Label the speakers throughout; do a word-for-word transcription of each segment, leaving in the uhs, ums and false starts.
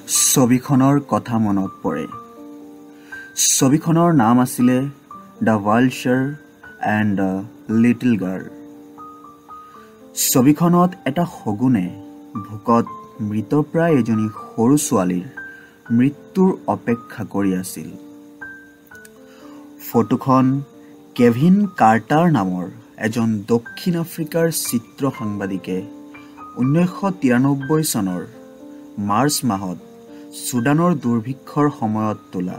Speaker 1: ছবিখনৰ কথা মনত পৰে। ছবিখনৰ নাম আছিলে the vulture and the little girl. ছবিখনত এটা শগুনে ভোকত মৃতপ্ৰায় এজনী সৰু ছোৱালীৰ মৃত্যুৰ অপেক্ষা কৰি আছিল। ফটোখন কেভিন কাৰ্টাৰ নামৰ এজন দক্ষিণ আফ্ৰিকাৰ চিত্ৰ সাংবাদিকে ঊনৈছশ তিৰানব্বৈ চনৰ মাৰ্চ মাহত চুডানৰ দুৰ্ভিক্ষৰ সময়ত তোলা।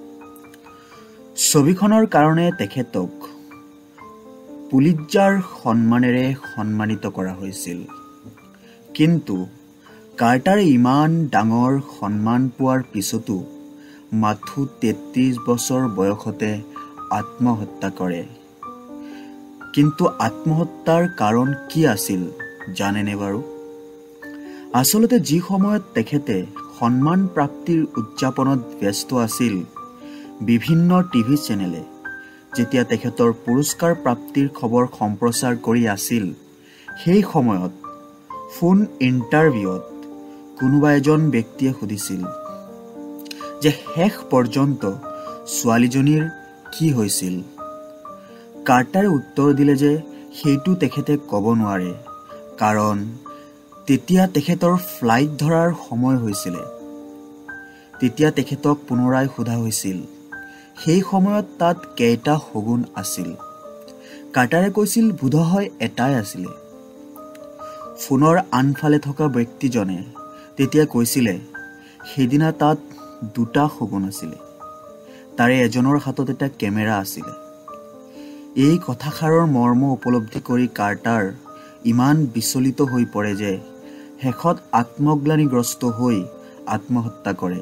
Speaker 1: ছবিখনৰ কাৰণে তেখেতক পুলিৎজাৰ সন্মানেৰে সন্মানিত কৰা হৈছিল। কিন্তু কাৰ্টাৰে ইমান ডাঙৰ সন্মান পোৱাৰ পিছতো মাথো তেত্ৰিছ বছৰ বয়সতে আত্মহত্যা কৰে। কিন্তু আত্মহত্যাৰ কাৰণ কি আছিল জানেনে বাৰু? আচলতে যি সময়ত তেখেতে সন্মান প্ৰাপ্তিৰ উদযাপনত ব্যস্ত আছিল, বিভিন্ন টিভি চেনেলে যেতিয়া তেখেতৰ পুৰস্কাৰ প্ৰাপ্তিৰ খবৰ সম্প্ৰচাৰ কৰি আছিল, সেই সময়ত ফোন ইণ্টাৰভিউত কোনোবা এজন ব্যক্তিয়ে সুধিছিল যে শেষ পৰ্যন্ত ছোৱালীজনীৰ কি হৈছিল। কাৰ্টাৰে উত্তৰ দিলে যে সেইটো তেখেতে ক'ব নোৱাৰে, কাৰণ তেতিয়া তেখেতৰ ফ্লাইট ধৰাৰ সময় হৈছিলে। তেতিয়া তেখেতক পুনৰাই সোধা হৈছিল সেই সময়ত তাত কেইটা শগুন আছিল। কাৰ্টাৰে কৈছিল বোধহয় এটাই আছিলে। ফোনৰ আনফালে থকা ব্যক্তিজনে তেতিয়া কৈছিলে সেইদিনা তাত দুটা শগুন আছিলে, তাৰে এজনৰ হাতত এটা কেমেৰা আছিলে। এই কথাষাৰৰ মৰ্ম উপলব্ধি কৰি কাৰ্টাৰ ইমান বিচলিত হৈ পৰে যে শেষত আত্মগ্লানিগ্ৰস্ত হৈ আত্মহত্যা কৰে।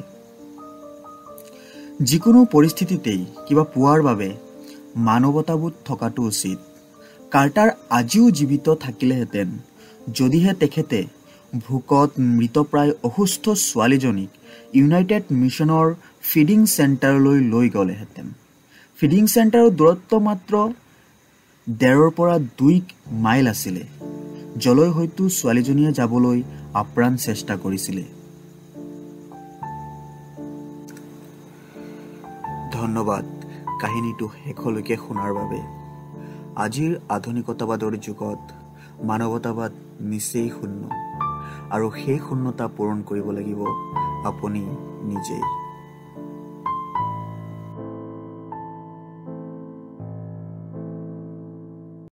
Speaker 1: যিকোনো পৰিস্থিতিতেই কিবা পোৱাৰ বাবে মানৱতাবোধ থকাটো উচিত। কাৰ্টাৰ আজিও জীৱিত থাকিলেহেঁতেন যদিহে তেখেতে ভোকত মৃতপ্ৰায় অসুস্থ ছোৱালীজনীক ইউনাইটেড মিছনৰ ফিডিং চেণ্টাৰলৈ লৈ গ'লেহেঁতেন। ফিডিং চেণ্টাৰৰ দূৰত্ব মাত্ৰ ডেৰৰ পৰা দুই মাইল আছিলে, যলৈ হয়তো ছোৱালীজনীয়ে যাবলৈ আপ্ৰাণ চেষ্টা কৰিছিলে। ধন্যবাদ কাহিনীটো শেষলৈকে শুনাৰ বাবে। আজিৰ আধুনিকতাবাদৰ যুগত মানৱতাবাদ নিচেই শূন্য, আৰু সেই শূন্যতা পূৰণ কৰিব লাগিব আপুনি নিজেই।